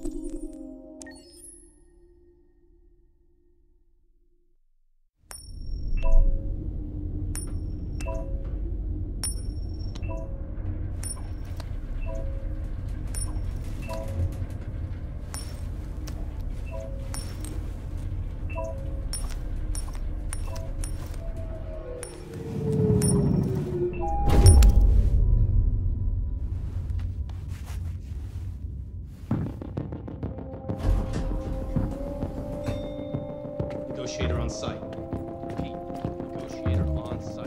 Negotiator on site. Repeat. Negotiator on site.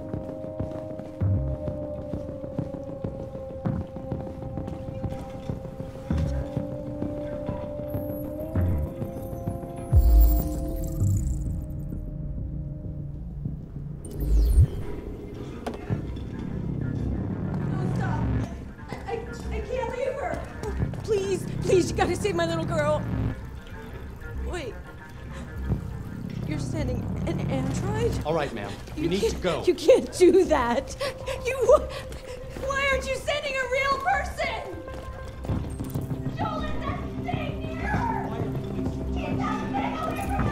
No, stop. I can't leave her. Oh, please, you gotta save my little girl. Wait. You're sending an android? All right, ma'am. You need to go. You can't do that. Why aren't you sending a real person? Joel, is that thing here? Get that thing away from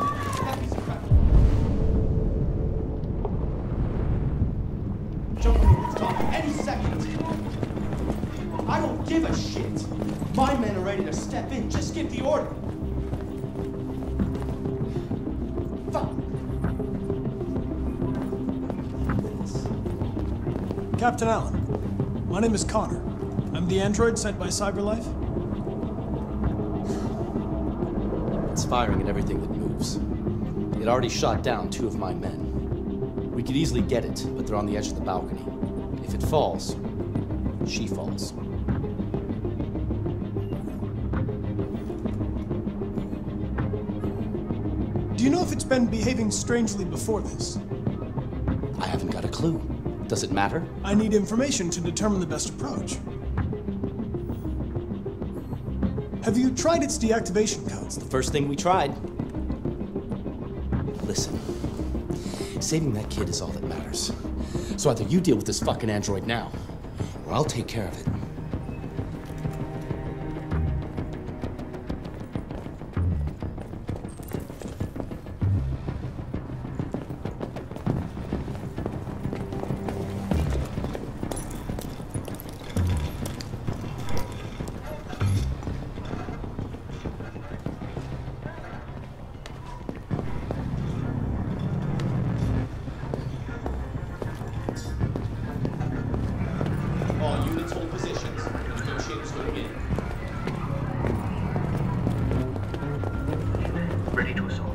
me, Joel will stop any second. I don't give a shit. My men are ready to step in. Just give the order. Captain Allen, my name is Connor. I'm the android sent by CyberLife. It's firing at everything that moves. It already shot down 2 of my men. We could easily get it, but they're on the edge of the balcony. If it falls, she falls. Do you know if it's been behaving strangely before this? I haven't got a clue. Does it matter? I need information to determine the best approach. Have you tried its deactivation codes? The first thing we tried. Listen, saving that kid is all that matters. So either you deal with this fucking android now, or I'll take care of it. All units hold positions. Negotiators going in. Ready to assault.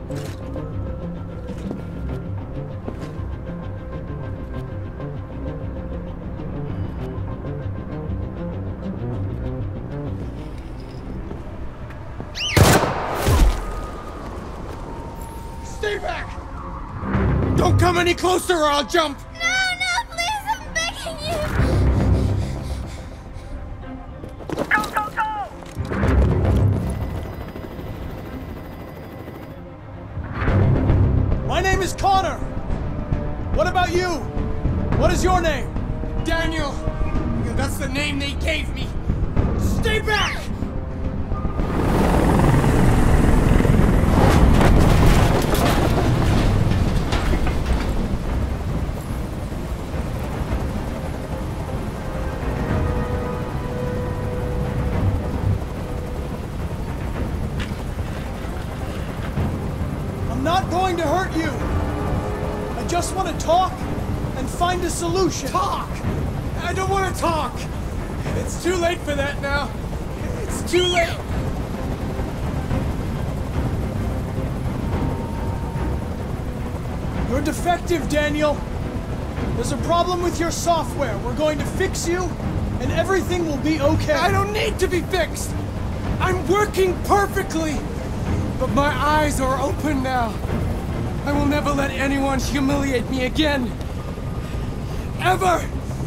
Stay back! Don't come any closer or I'll jump! My name is Connor! What about you? What is your name? Daniel! That's the name they gave me! Stay back! I'm not going to hurt you! I just want to talk and find a solution. Talk! I don't want to talk! It's too late for that now! It's too late! You're defective, Daniel. There's a problem with your software. We're going to fix you, and everything will be okay. I don't need to be fixed! I'm working perfectly! But my eyes are open now. I will never let anyone humiliate me again. Ever!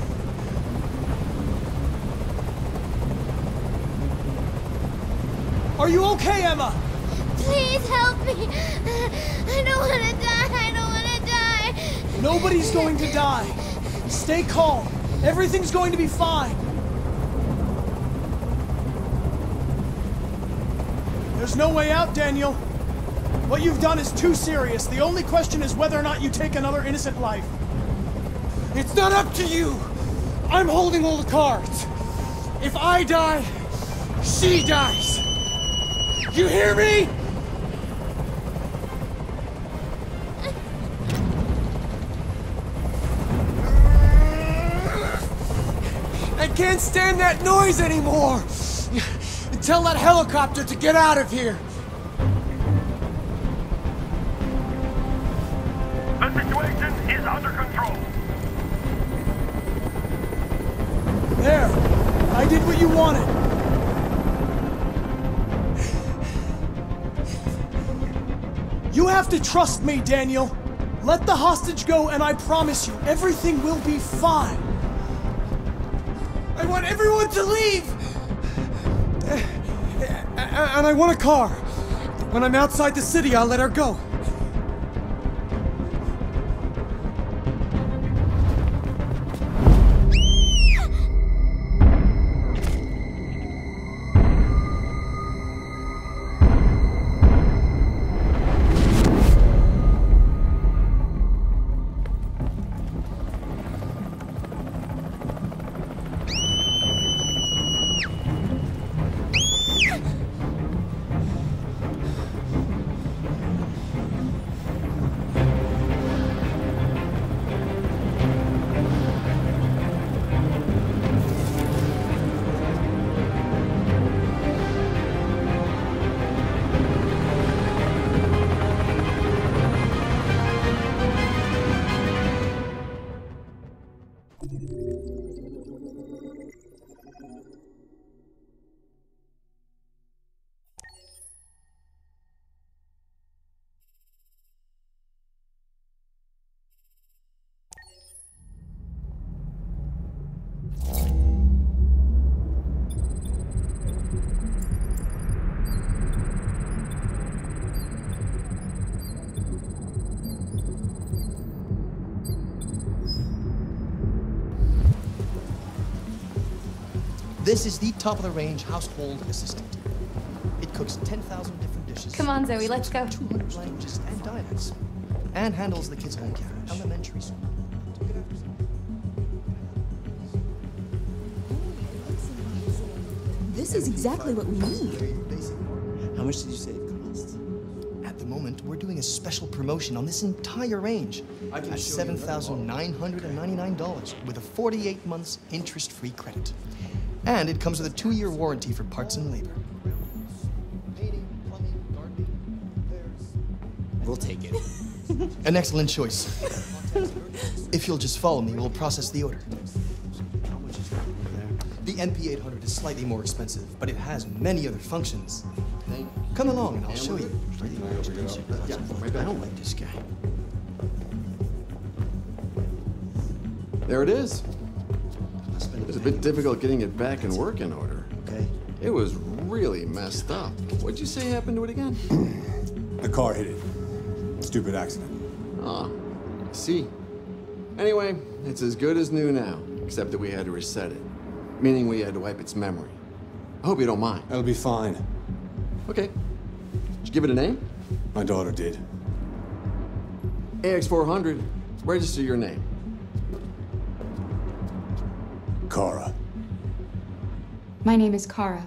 Are you okay, Emma? Please help me. I don't want to die. I don't want to die. Nobody's going to die. Stay calm. Everything's going to be fine. There's no way out, Daniel. What you've done is too serious. The only question is whether or not you take another innocent life. It's not up to you! I'm holding all the cards! If I die, she dies! You hear me? I can't stand that noise anymore! Tell that helicopter to get out of here! The situation is under control. There. I did what you wanted. You have to trust me, Daniel. Let the hostage go and I promise you, everything will be fine. I want everyone to leave! And I want a car. When I'm outside the city, I'll let her go. This is the top-of-the-range household assistant. It cooks 10,000 different dishes. Come on, Zoe, let's go. 200 languages and dialects. And handles the kids' home care, elementary school. This is exactly what we need. How much did you say it costs? At the moment, we're doing a special promotion on this entire range at $7,999 with a 48 months interest-free credit. And it comes with a 2-year warranty for parts and labor. Painting, plumbing, gardening, repairs. We'll take it. An excellent choice. If you'll just follow me, we'll process the order. How much is that over there? The NP800 is slightly more expensive, but it has many other functions. Thank you. Come along and I'll show you. Yeah, I don't like this guy. There it is. It was a bit difficult getting it back in working order. Okay. It was really messed up. What'd you say happened to it again? The car hit it. Stupid accident. Ah, I see. Anyway, it's as good as new now, except that we had to reset it. Meaning we had to wipe its memory. I hope you don't mind. That'll be fine. Okay. Did you give it a name? My daughter did. AX400, register your name. Kara. My name is Kara.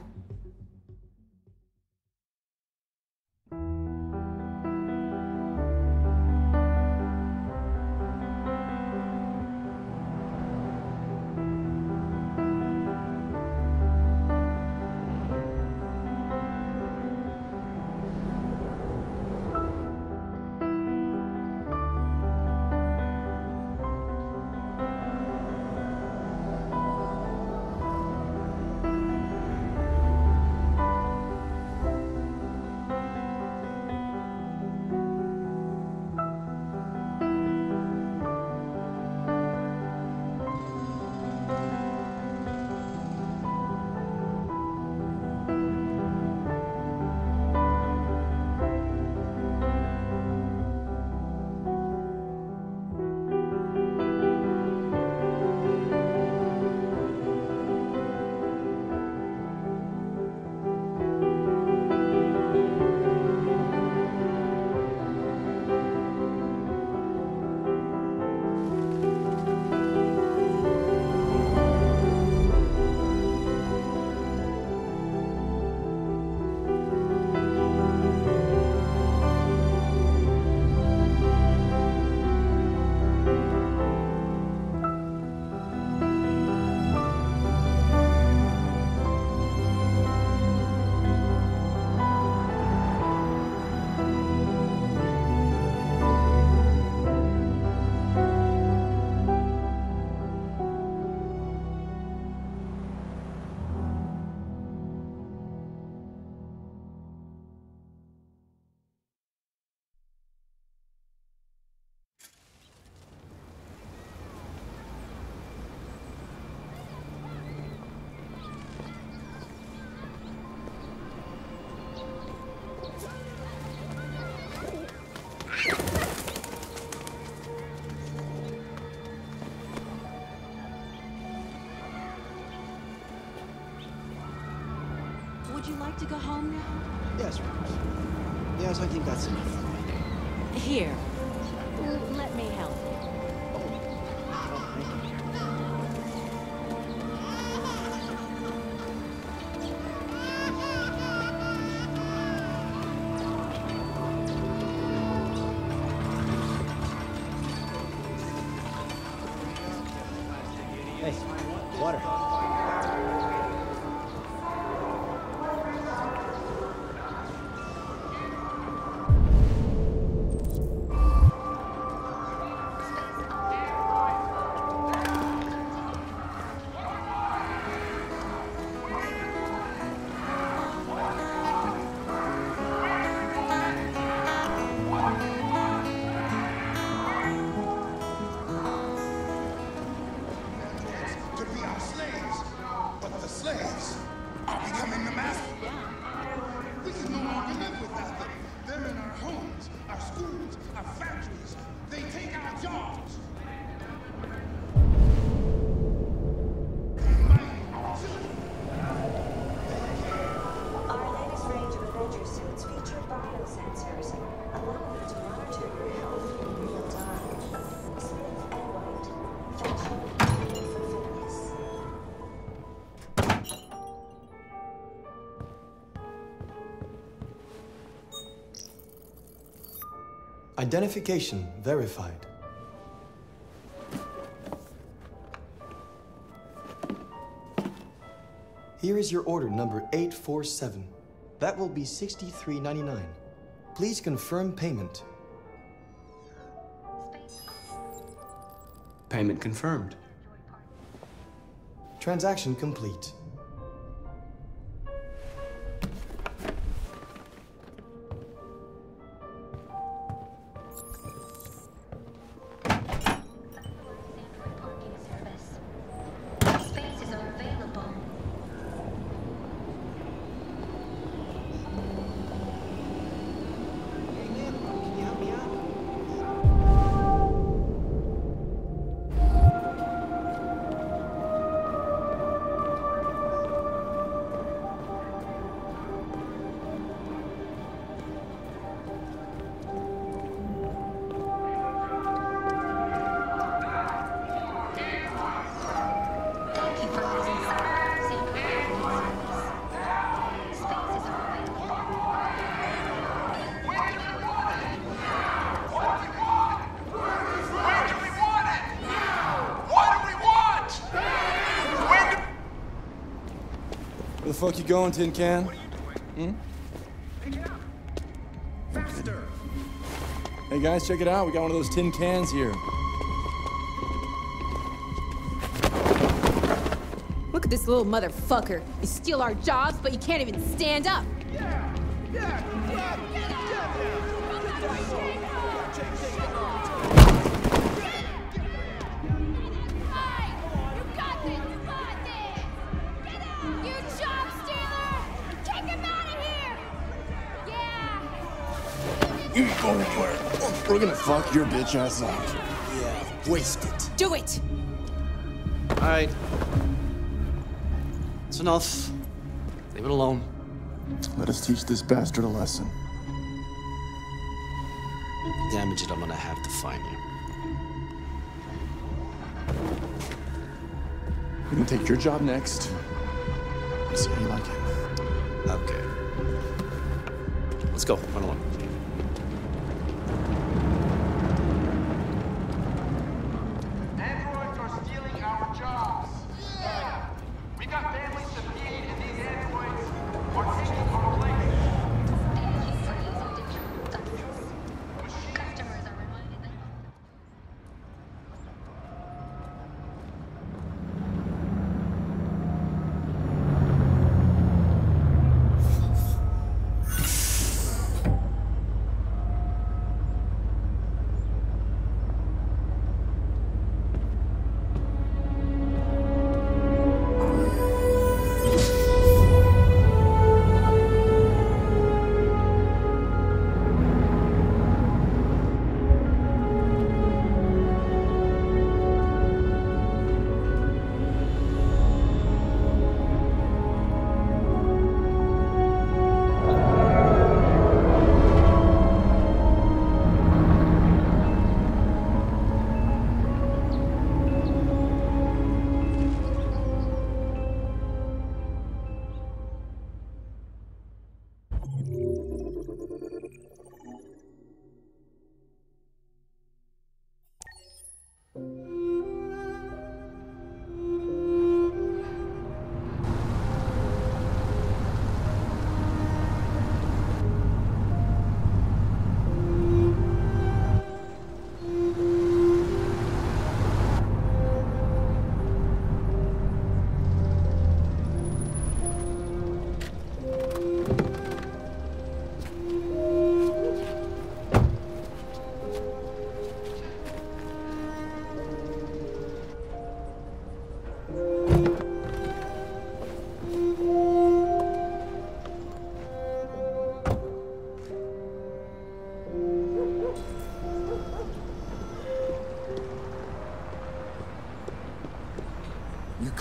Would you like to go home now? Yes, Rose. Yes, I think that's enough for me. Here. Let me help you. Hey, water. To be our slaves, but the slaves are becoming the masters. We can no longer live without them. They're in our homes, our schools, our factories. They take our jobs. Our latest range of Avenger suits feature biosensors, allowing you to monitor your health in real time. Smith and White, fashion for fitness. Identification verified. Here is your order number 847. That will be $63.99. Please confirm payment. Payment confirmed. Transaction complete. Spaces are available. Hey, man, can you help me out? Thank you for using Sanctuary Service. Spaces are available. Where do we want it? What do we want? When do... Where the fuck you going, Tin Can? Faster! Hey guys, check it out. We got one of those tin cans here. Look at this little motherfucker. You steal our jobs, but you can't even stand up. You job stealer! Kick him out of here! Yeah! You ain't going anywhere. We're gonna fuck your bitch ass up. Yeah, waste it. Do it! All right. It's enough. Leave it alone. Let us teach this bastard a lesson. Damage it, I'm gonna have to find you. We're gonna take your job next. See how you like it. Okay. Let's go. Run along. Androids are stealing our jobs. Yeah! We got families to feed, and these androids are taking our place. Customers are reminded that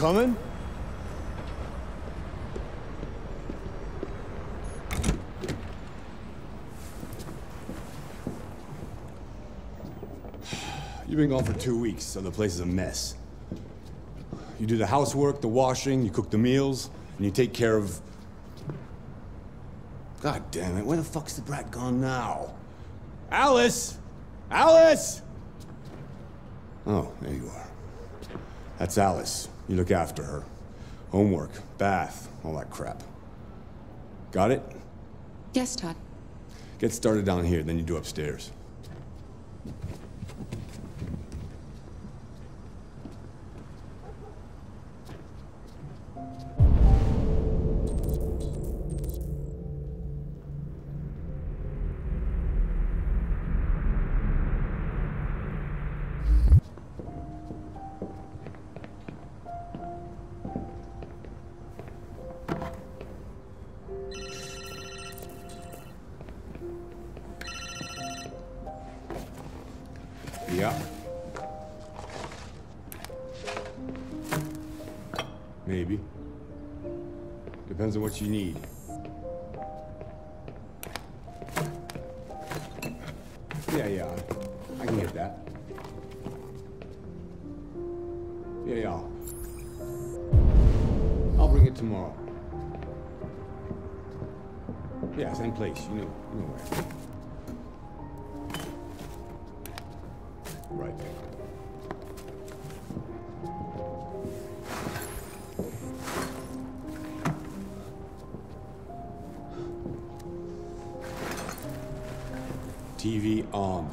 coming? You've been gone for 2 weeks, so the place is a mess. You do the housework, the washing, you cook the meals, and you take care of... God damn it, where the fuck's the brat gone now? Alice! Alice! Oh, there you are. That's Alice. You look after her. Homework, bath, all that crap. Got it? Yes, Todd. Get started down here, then you do upstairs. Yeah. Maybe. Depends on what you need. Yeah, I can get that. Yeah. I'll bring it tomorrow. Yeah, same place, you know where. Right. TV on.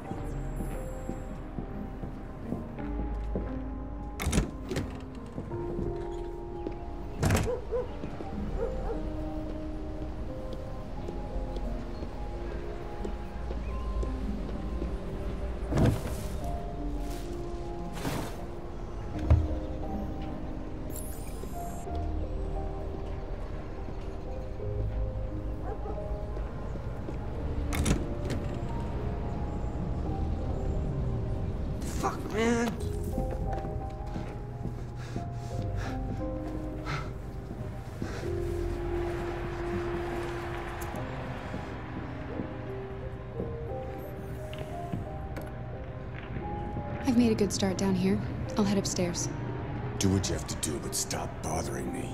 Fuck, man. I've made a good start down here. I'll head upstairs. Do what you have to do, but stop bothering me.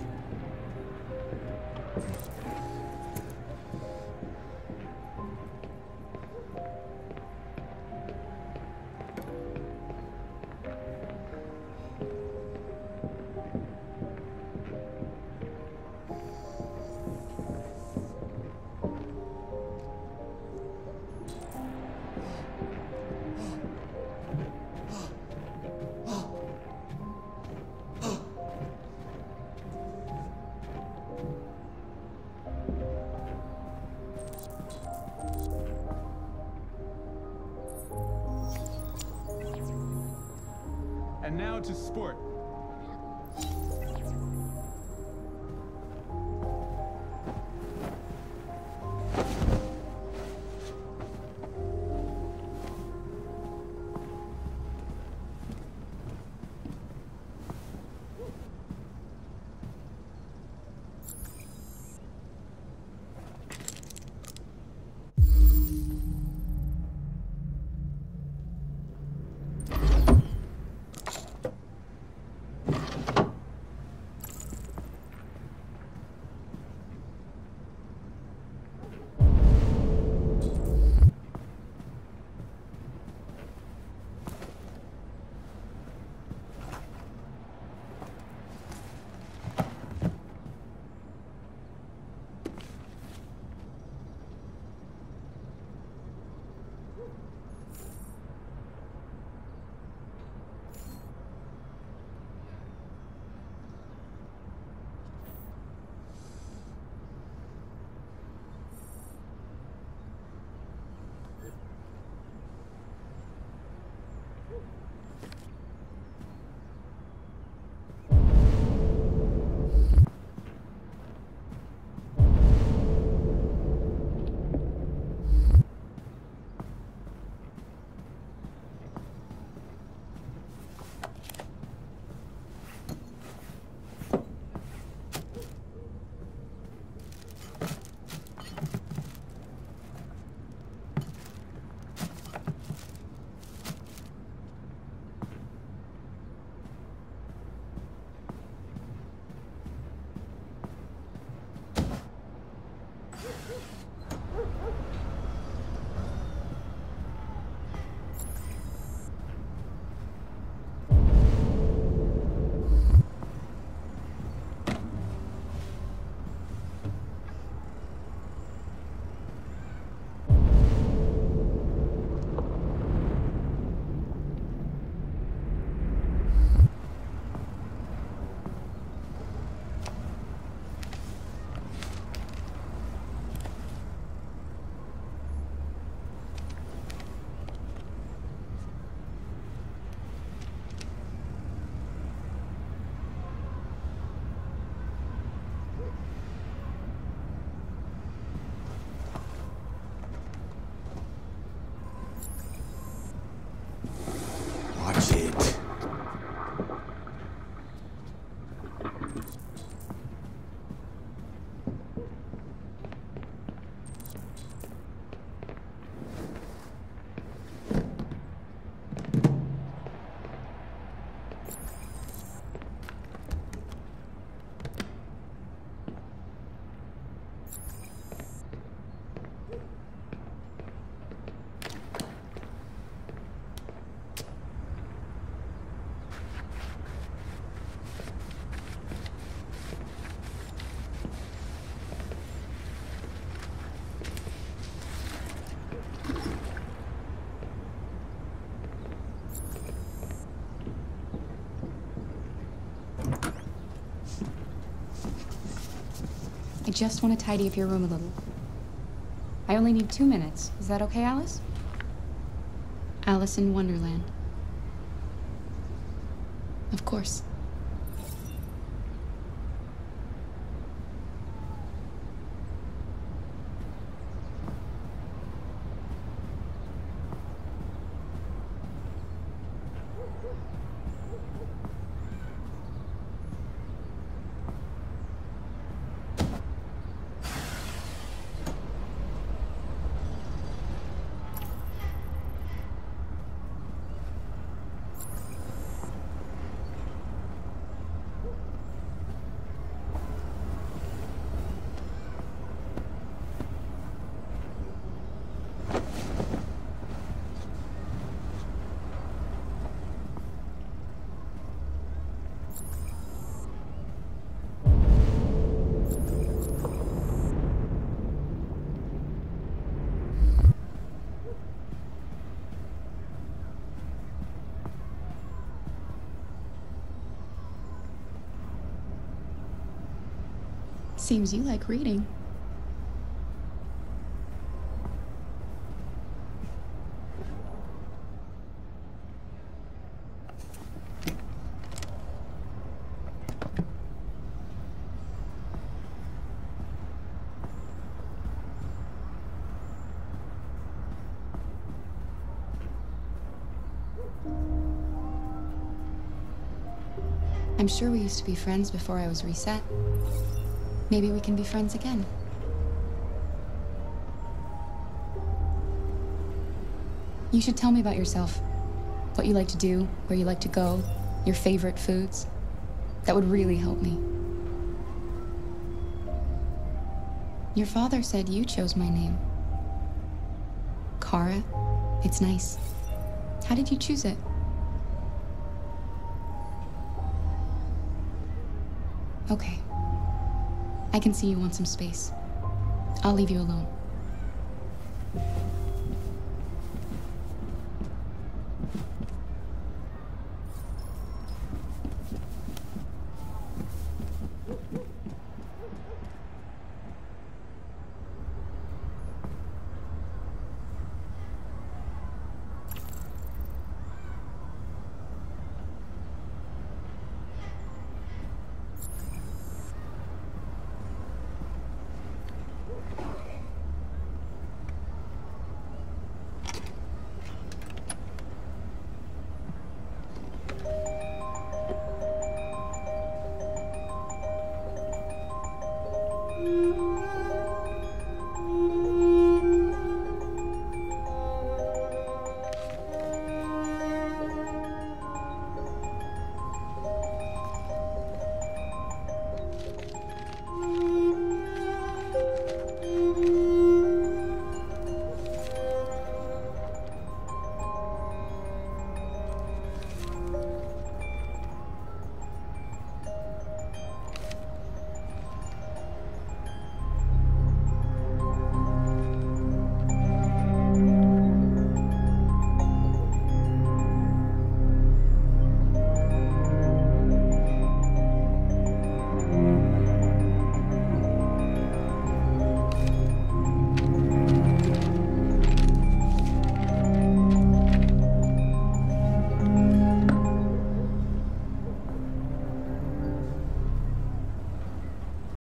And now to sport. I just want to tidy up your room a little. I only need 2 minutes. Is that okay, Alice? Alice in Wonderland. Of course. Seems you like reading. I'm sure we used to be friends before I was reset. Maybe we can be friends again. You should tell me about yourself. What you like to do, where you like to go, your favorite foods. That would really help me. Your father said you chose my name. Kara. It's nice. How did you choose it? Okay. I can see you want some space. I'll leave you alone.